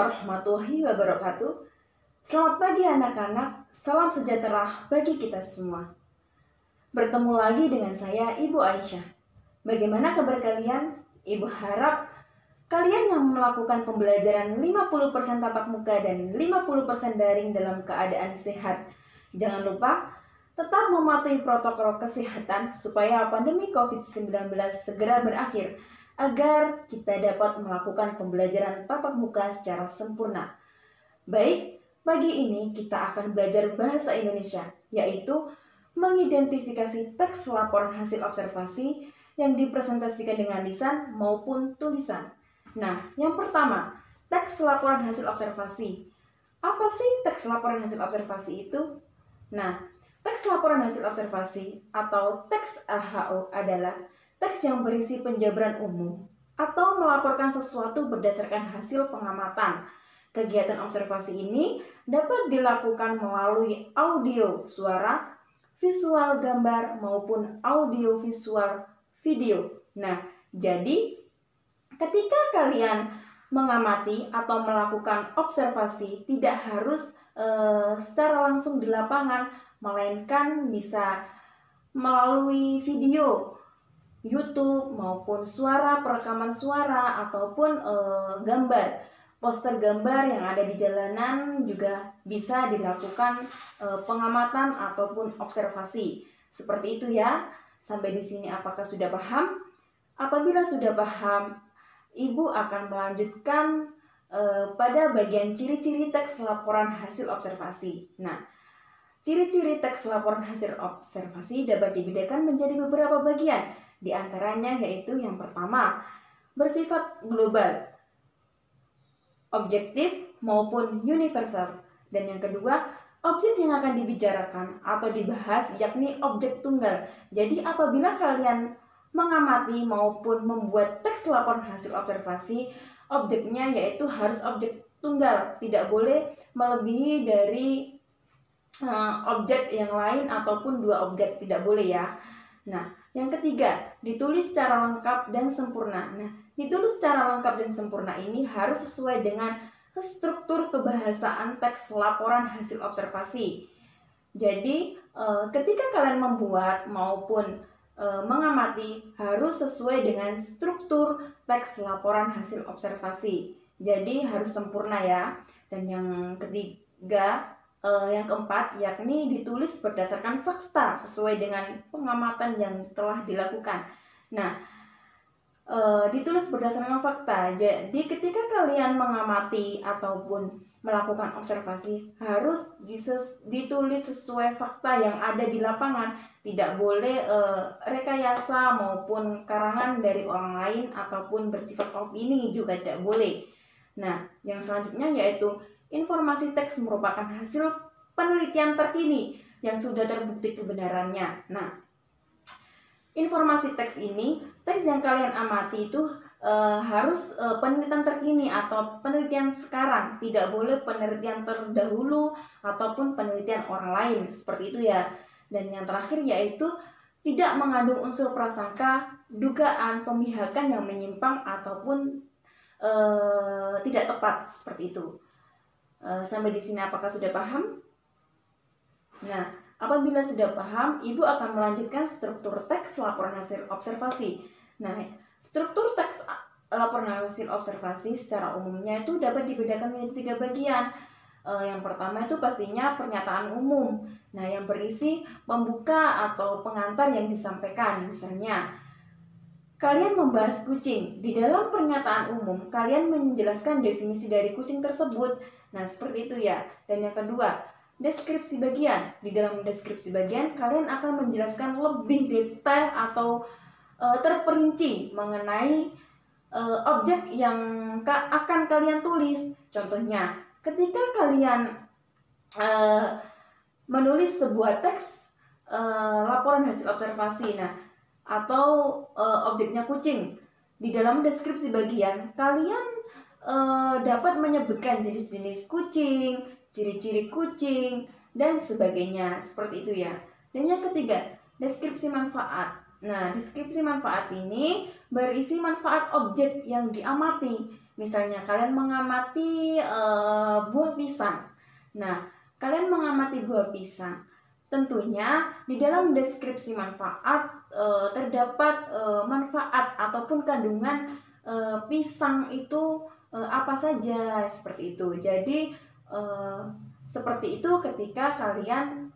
warahmatullahi wabarakatuh. Selamat pagi anak-anak, salam sejahtera bagi kita semua. Bertemu lagi dengan saya Ibu Aisyah. Bagaimana kabar kalian? Ibu harap kalian yang melakukan pembelajaran 50% tatap muka dan 50% daring dalam keadaan sehat. Jangan lupa tetap mematuhi protokol kesehatan supaya pandemi COVID-19 segera berakhir, agar kita dapat melakukan pembelajaran tatap muka secara sempurna. Baik, pagi ini kita akan belajar bahasa Indonesia, yaitu mengidentifikasi teks laporan hasil observasi yang dipresentasikan dengan lisan maupun tulisan. Nah, yang pertama, teks laporan hasil observasi. Apa sih teks laporan hasil observasi itu? Nah, teks laporan hasil observasi atau teks LHO adalah teks yang berisi penjabaran umum atau melaporkan sesuatu berdasarkan hasil pengamatan. Kegiatan observasi ini dapat dilakukan melalui audio, suara, visual, gambar, maupun audio, visual, video. Nah, jadi ketika kalian mengamati atau melakukan observasi, tidak harus secara langsung di lapangan, melainkan bisa melalui video YouTube maupun suara, perekaman suara, ataupun gambar, poster gambar yang ada di jalanan juga bisa dilakukan pengamatan ataupun observasi. Seperti itu ya. Sampai di sini apakah sudah paham? Apabila sudah paham, Ibu akan melanjutkan pada bagian ciri-ciri teks laporan hasil observasi. Nah, ciri-ciri teks laporan hasil observasi dapat dibedakan menjadi beberapa bagian. Di antaranya yaitu yang pertama, bersifat global, objektif maupun universal. Dan yang kedua, objek yang akan dibicarakan atau dibahas yakni objek tunggal. Jadi apabila kalian mengamati maupun membuat teks laporan hasil observasi, objeknya yaitu harus objek tunggal, tidak boleh melebihi dari objek yang lain ataupun dua objek, tidak boleh ya. Nah, yang ketiga, ditulis secara lengkap dan sempurna. Nah, ditulis secara lengkap dan sempurna ini harus sesuai dengan struktur kebahasaan teks laporan hasil observasi. Jadi, ketika kalian membuat maupun mengamati harus sesuai dengan struktur teks laporan hasil observasi. Jadi, harus sempurna ya. Dan yang ketiga, yang keempat, yakni ditulis berdasarkan fakta sesuai dengan pengamatan yang telah dilakukan. Nah, ditulis berdasarkan fakta. Jadi ketika kalian mengamati ataupun melakukan observasi, harus ditulis sesuai fakta yang ada di lapangan. Tidak boleh rekayasa maupun karangan dari orang lain ataupun bersifat opini, juga tidak boleh. Nah, yang selanjutnya yaitu informasi teks merupakan hasil penelitian terkini yang sudah terbukti kebenarannya. Nah, informasi teks ini, teks yang kalian amati itu harus penelitian terkini atau penelitian sekarang. Tidak boleh penelitian terdahulu ataupun penelitian orang lain, seperti itu ya. Dan yang terakhir yaitu tidak mengandung unsur prasangka, dugaan, pemihakan yang menyimpang ataupun tidak tepat, seperti itu. Sampai di sini apakah sudah paham? Nah, apabila sudah paham, Ibu akan melanjutkan struktur teks laporan hasil observasi. Nah, struktur teks laporan hasil observasi secara umumnya itu dapat dibedakan menjadi 3 bagian. Yang pertama itu pastinya pernyataan umum. Nah, yang berisi pembuka atau pengantar yang disampaikan. Misalnya, kalian membahas kucing. Di dalam pernyataan umum, kalian menjelaskan definisi dari kucing tersebut. Nah, seperti itu ya. Dan yang kedua, deskripsi bagian. Di dalam deskripsi bagian, kalian akan menjelaskan lebih detail atau terperinci mengenai objek yang akan kalian tulis. Contohnya, ketika kalian menulis sebuah teks laporan hasil observasi, nah, atau objeknya kucing, di dalam deskripsi bagian kalian dapat menyebutkan jenis-jenis kucing, ciri-ciri kucing, dan sebagainya, seperti itu ya. Dan yang ketiga, deskripsi manfaat. Nah, deskripsi manfaat ini berisi manfaat objek yang diamati. Misalnya kalian mengamati buah pisang. Nah, kalian mengamati buah pisang. Tentunya di dalam deskripsi manfaat terdapat manfaat ataupun kandungan pisang itu apa saja, seperti itu. Jadi seperti itu ketika kalian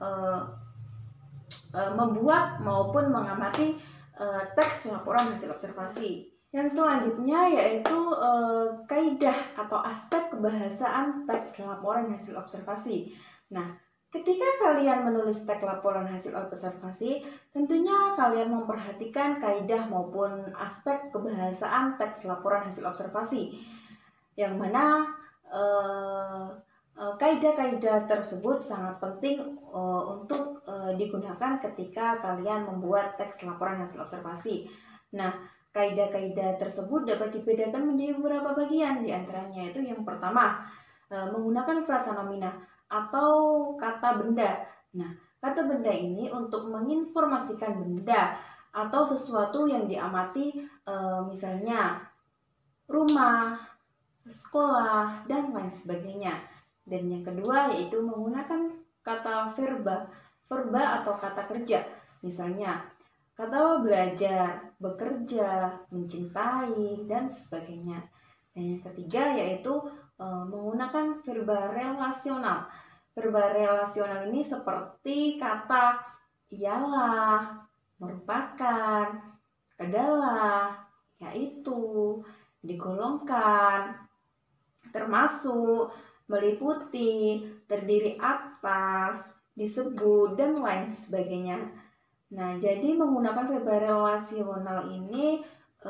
membuat maupun mengamati teks laporan hasil observasi. Yang selanjutnya yaitu kaidah atau aspek kebahasaan teks laporan hasil observasi. Nah, ketika kalian menulis teks laporan hasil observasi, tentunya kalian memperhatikan kaidah maupun aspek kebahasaan teks laporan hasil observasi, yang mana kaidah-kaidah tersebut sangat penting untuk digunakan ketika kalian membuat teks laporan hasil observasi. Nah, kaidah-kaidah tersebut dapat dibedakan menjadi beberapa bagian. Di antaranya itu yang pertama, menggunakan frasa nomina atau kata benda. Nah, kata benda ini untuk menginformasikan benda atau sesuatu yang diamati, misalnya rumah, sekolah, dan lain sebagainya. Dan yang kedua yaitu menggunakan kata verba atau kata kerja. Misalnya kata belajar, bekerja, mencintai, dan sebagainya. Dan yang ketiga yaitu menggunakan verba relasional. Verba relasional ini seperti kata ialah, merupakan, adalah, yaitu, digolongkan, termasuk, meliputi, terdiri atas, disebut, dan lain sebagainya. Nah, jadi menggunakan verba relasional ini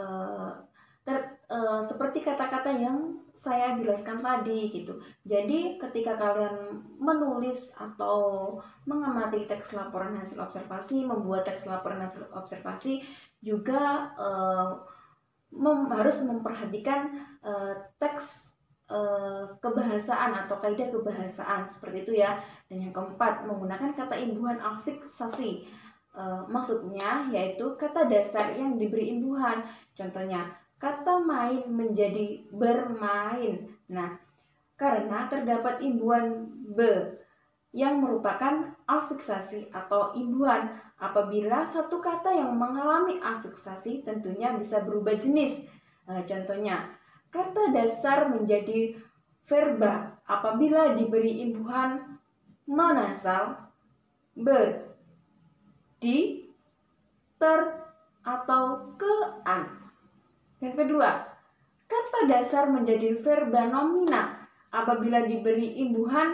seperti kata-kata yang saya jelaskan tadi gitu. Jadi ketika kalian menulis atau mengamati teks laporan hasil observasi, membuat teks laporan hasil observasi juga harus memperhatikan teks kebahasaan atau kaidah kebahasaan, seperti itu ya. Dan yang keempat, menggunakan kata imbuhan afiksasi. Maksudnya yaitu kata dasar yang diberi imbuhan. Contohnya, kata main menjadi bermain. Nah, karena terdapat imbuhan be yang merupakan afiksasi atau imbuhan. Apabila satu kata yang mengalami afiksasi tentunya bisa berubah jenis. Contohnya, kata dasar menjadi verba apabila diberi imbuhan menasal, ber, di, ter, atau ke-an. Yang kedua, kata dasar menjadi verba nomina apabila diberi imbuhan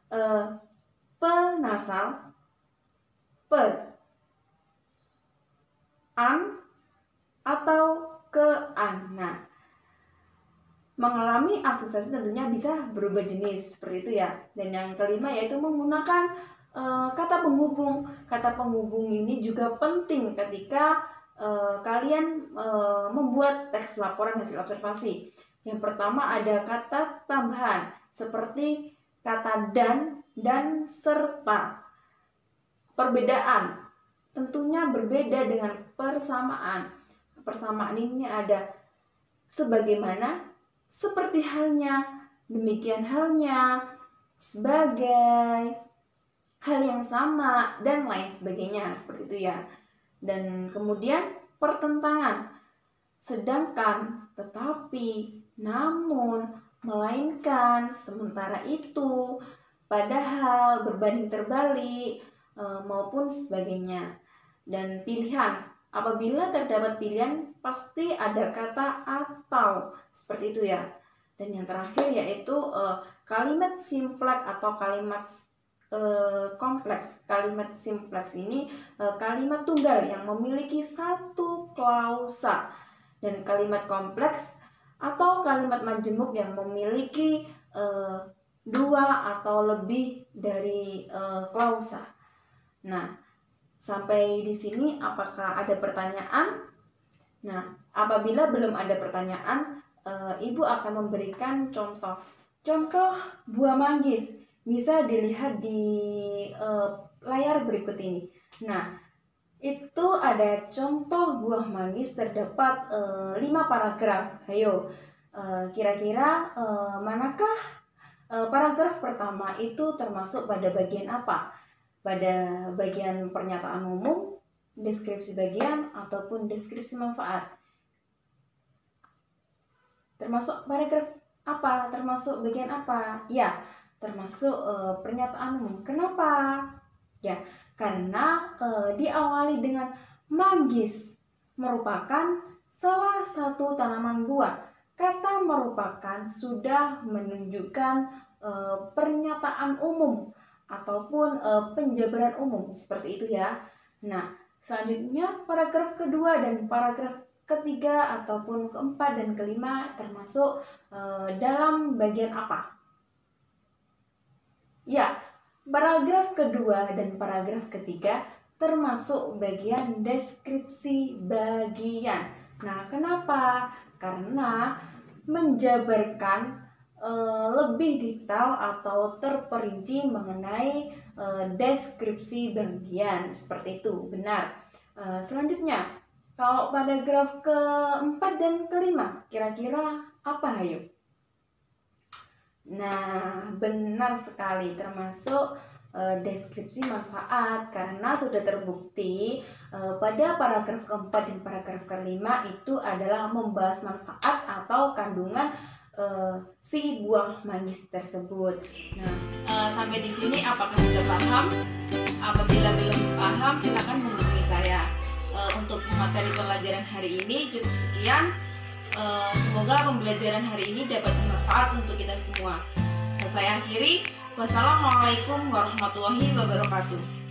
penasal, per, an, atau ke-an. Nah, mengalami afiksasi tentunya bisa berubah jenis, seperti itu ya. Dan yang kelima yaitu menggunakan kata penghubung. Kata penghubung ini juga penting ketika kalian membuat teks laporan hasil observasi. Yang pertama ada kata tambahan seperti kata dan serta. Perbedaan tentunya berbeda dengan persamaan. Persamaan ini ada sebagaimana, seperti halnya, demikian halnya, sebagai, hal yang sama, dan lain sebagainya, seperti itu ya. Dan kemudian pertentangan, sedangkan, tetapi, namun, melainkan, sementara itu, padahal, berbanding terbalik, maupun sebagainya. Dan pilihan, apabila terdapat pilihan pasti ada kata atau, seperti itu ya. Dan yang terakhir yaitu kalimat simpleks atau kalimat kompleks. Kalimat simpleks ini kalimat tunggal yang memiliki satu klausa, dan kalimat kompleks atau kalimat majemuk yang memiliki dua atau lebih dari klausa. Nah, sampai di sini apakah ada pertanyaan? Nah, apabila belum ada pertanyaan, Ibu akan memberikan contoh. Contoh buah manggis bisa dilihat di layar berikut ini. Nah, itu ada contoh buah manggis, terdapat 5 paragraf. Ayo, Kira-kira manakah paragraf pertama itu termasuk pada bagian apa? Pada bagian pernyataan umum, deskripsi bagian, ataupun deskripsi manfaat? Termasuk paragraf apa? Termasuk bagian apa? Ya, termasuk pernyataan umum. Kenapa? Ya, karena diawali dengan manggis merupakan salah satu tanaman buah. Kata merupakan sudah menunjukkan pernyataan umum ataupun penjabaran umum, seperti itu ya. Nah, selanjutnya paragraf kedua dan paragraf ketiga ataupun keempat dan kelima termasuk dalam bagian apa? Ya, paragraf kedua dan paragraf ketiga termasuk bagian deskripsi bagian. Nah, kenapa? Karena menjabarkan lebih detail atau terperinci mengenai deskripsi bagian, seperti itu. Benar. Selanjutnya, kalau paragraf keempat dan kelima, kira-kira apa, Hayu? Nah, benar sekali, termasuk deskripsi manfaat, karena sudah terbukti pada paragraf keempat dan paragraf kelima itu adalah membahas manfaat atau kandungan si buah manggis tersebut. Nah, sampai di sini apakah sudah paham? Apabila belum paham, silakan menghubungi saya. Untuk materi pelajaran hari ini cukup sekian. Semoga pembelajaran hari ini dapat bermanfaat untuk kita semua. Saya akhiri. Wassalamualaikum warahmatullahi wabarakatuh.